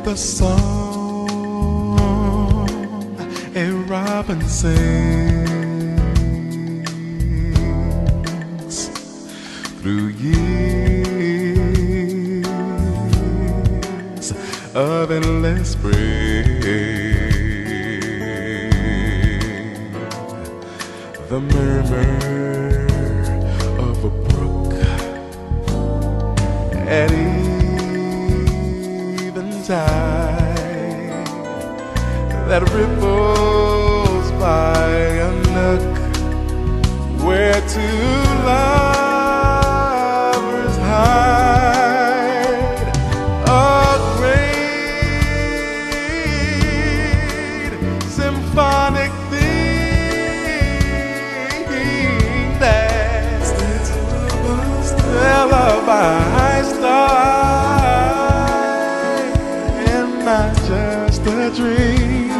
the song a robin sings through years of endless spring. The murmur of a brook at eventide that ripples by a nook where two lovers hide. A great symphonic theme that's Stella by Starlight, and not just a dream.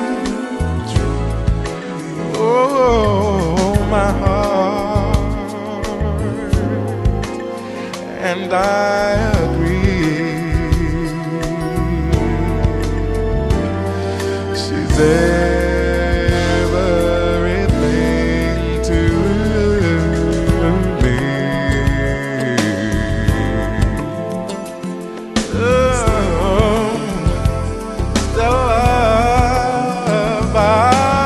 Oh, my heart, and I agree. She's everything to me. Oh, Stella by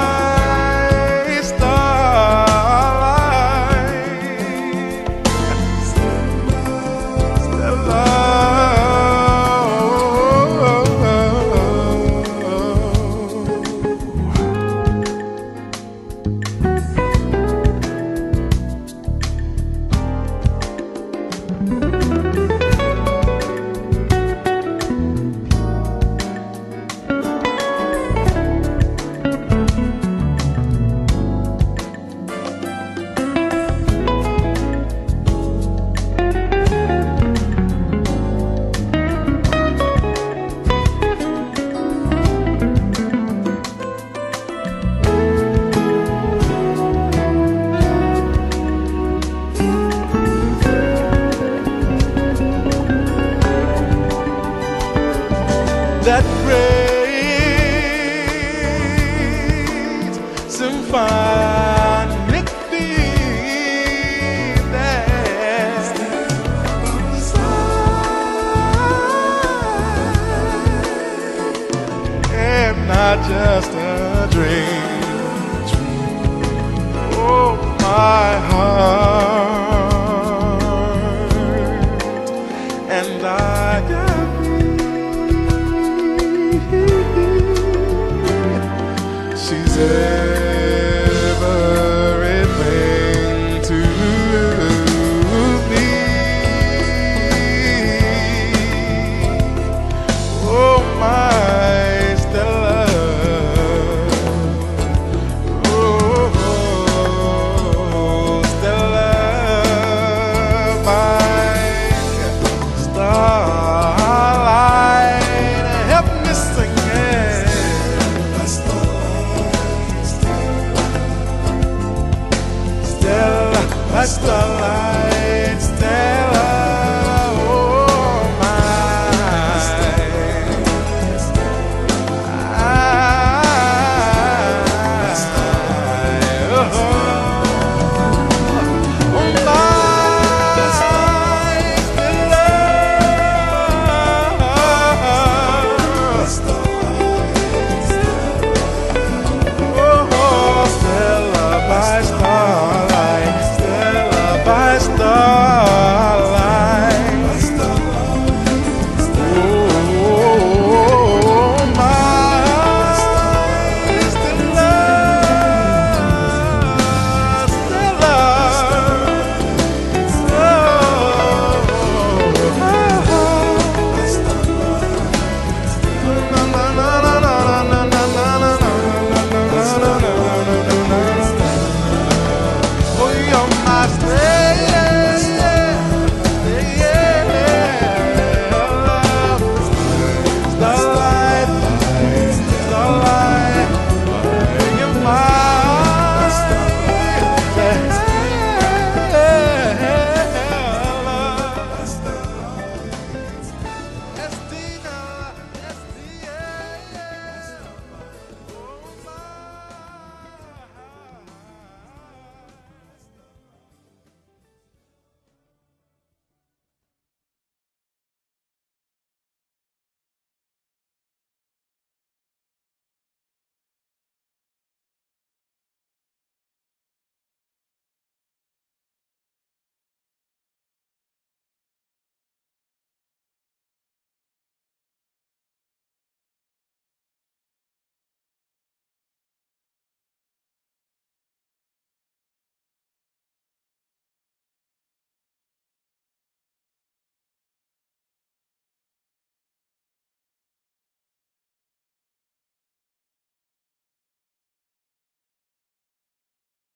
that great symphonic theme that's and not just a dream. Oh, my heart, and I she's everything to me. Oh, my Stella. Oh, Stella, my starlight. Help me sing it. Stella, my starlight, Stella.